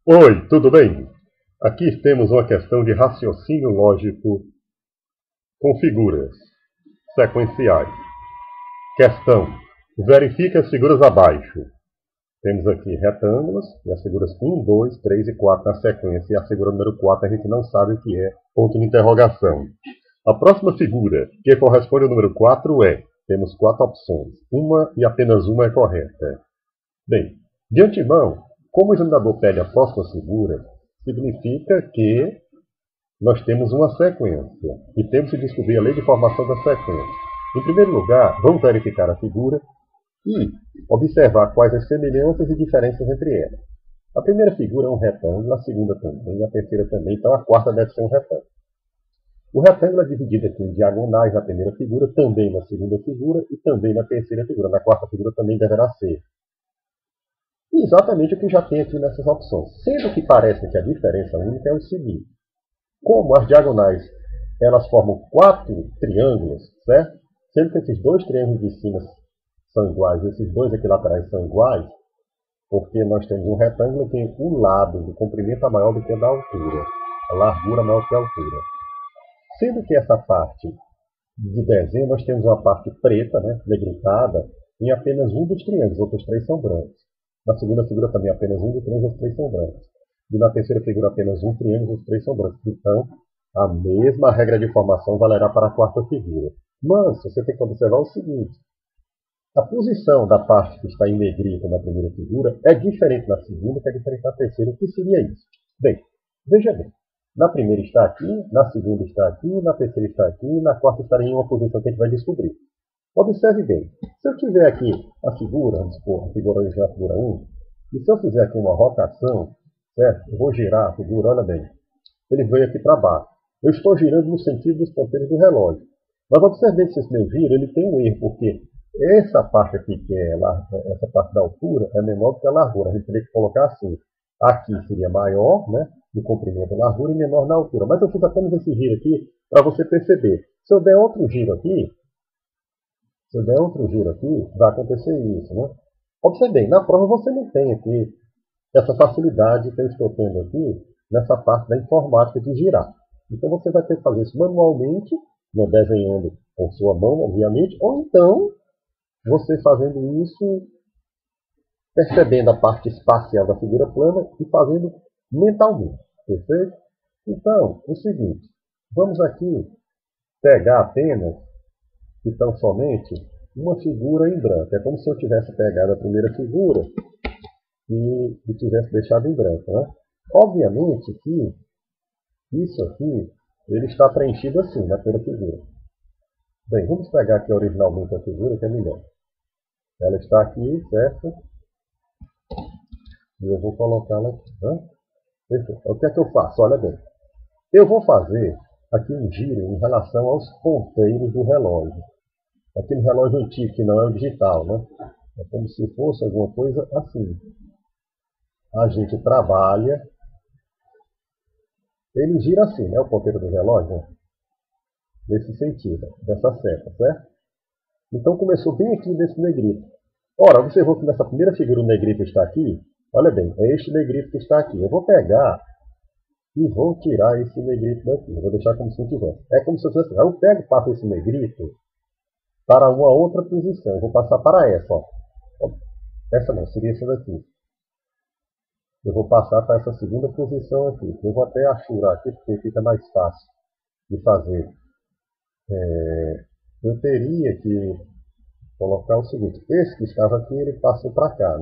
Oi, tudo bem? Aqui temos uma questão de raciocínio lógico com figuras sequenciais. Questão: verifique as figuras abaixo. Temos aqui retângulos e as figuras 1, 2, 3 e 4 na sequência. E a figura número 4 a gente não sabe o que é, ponto de interrogação. A próxima figura, que corresponde ao número 4, temos 4 opções. Uma e apenas uma é correta. Bem, de antemão, como o examinador pede a próxima figura, significa que nós temos uma sequência e temos que descobrir a lei de formação da sequência. Em primeiro lugar, vamos verificar a figura e observar quais as semelhanças e diferenças entre elas. A primeira figura é um retângulo, a segunda também, a terceira também, então a quarta deve ser um retângulo. O retângulo é dividido aqui em diagonais na primeira figura, também na segunda figura e também na terceira figura. Na quarta figura também deverá ser. E exatamente o que já tem aqui nessas opções. Sendo que parece que a diferença única é o seguinte. Como as diagonais elas formam 4 triângulos, certo? Sendo que esses 2 triângulos de cima são iguais, esses 2 aqui laterais são iguais, porque nós temos um retângulo que tem um lado de comprimento maior do que a da altura, a largura maior que a altura. Sendo que essa parte de desenho nós temos uma parte preta, negritada, em apenas um dos triângulos, outros 3 são brancos. Na segunda figura também apenas um dos triângulos, os 3 são brancos. E na terceira figura apenas um triângulo, os 3 são brancos. Então, a mesma regra de formação valerá para a quarta figura. Mas você tem que observar o seguinte. A posição da parte que está em negrito na primeira figura é diferente na segunda, que é diferente na terceira. O que seria isso? Bem, veja bem. Na primeira está aqui, na segunda está aqui, na terceira está aqui, e na quarta estaria em uma posição que a gente vai descobrir. Observe bem. Se eu tiver aqui a figura, vamos supor, a figura original, a figura 1, e se eu fizer aqui uma rotação, certo? Eu vou girar a figura, olha bem. Ele veio aqui para baixo. Eu estou girando no sentido dos ponteiros do relógio. Mas observe que esse meu giro ele tem um erro, porque essa parte aqui, que é essa parte da altura, é menor do que a largura. A gente teria que colocar assim. Aqui seria maior, no comprimento da largura, e menor na altura. Mas eu fiz apenas esse giro aqui para você perceber. Se eu der outro giro aqui, vai acontecer isso. Observe bem, na prova você não tem aqui essa facilidade que eu estou tendo aqui nessa parte da informática de girar. Então você vai ter que fazer isso manualmente, desenhando com sua mão, obviamente, ou então você fazendo isso, percebendo a parte espacial da figura plana e fazendo mentalmente. Perfeito? Então, o seguinte, vamos aqui pegar apenas, então somente, uma figura em branco. É como se eu tivesse pegado a primeira figura e tivesse deixado em branco. Obviamente que isso aqui ele está preenchido assim, na primeira figura. Bem, vamos pegar aqui originalmente a figura, que é melhor. Ela está aqui, certo? E eu vou colocá-la aqui. Perfeito. O que é que eu faço? Olha bem. Eu vou fazer aqui um giro em relação aos ponteiros do relógio. Aquele relógio antigo, que não é o digital, É como se fosse alguma coisa assim. A gente trabalha. Ele gira assim, o ponteiro do relógio, nesse sentido, dessa seta, certo? Então começou bem aqui nesse negrito. Ora, observou que nessa primeira figura o negrito está aqui? Olha bem, é este negrito que está aqui. Eu vou pegar e vou tirar esse negrito daqui. Eu vou deixar como se não tivesse. É como se eu tivesse. Eu pego e passo esse negrito para uma outra posição. Eu vou passar para essa. Essa não, seria essa daqui. Eu vou passar para essa segunda posição aqui. Eu vou até achurar aqui, porque fica mais fácil de fazer. Eu teria que colocar o seguinte. Esse que estava aqui, ele passou para cá,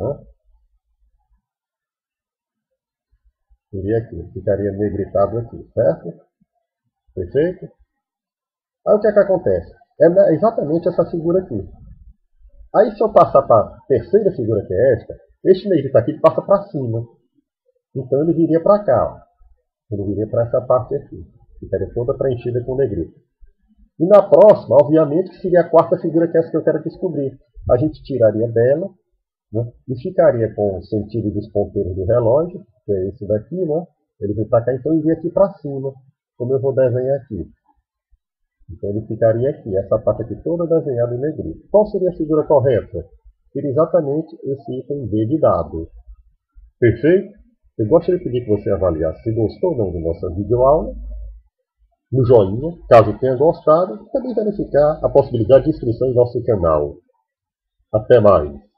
Seria aqui. Ficaria negritado aqui, certo? Perfeito? Aí o que é que acontece? É exatamente essa figura aqui. Aí se eu passar para a terceira figura, que é esta, este negrito aqui passa para cima. Então ele viria para cá. Ele viria para essa parte aqui. Ficaria toda preenchida com negrito. E na próxima, obviamente, que seria a quarta figura, que é essa que eu quero descobrir. A gente tiraria dela, e ficaria com o sentido dos ponteiros do relógio, que é esse daqui, Ele vem para cá, então ele iria aqui para cima, como eu vou desenhar aqui. Então ele ficaria aqui, essa parte aqui toda desenhada em negrito. Qual seria a figura correta? Seria exatamente esse item B de W. Perfeito? Eu gostaria de pedir que você avaliasse se gostou ou não da nossa videoaula, no joinha, caso tenha gostado, e também verificar a possibilidade de inscrição em nosso canal. Até mais!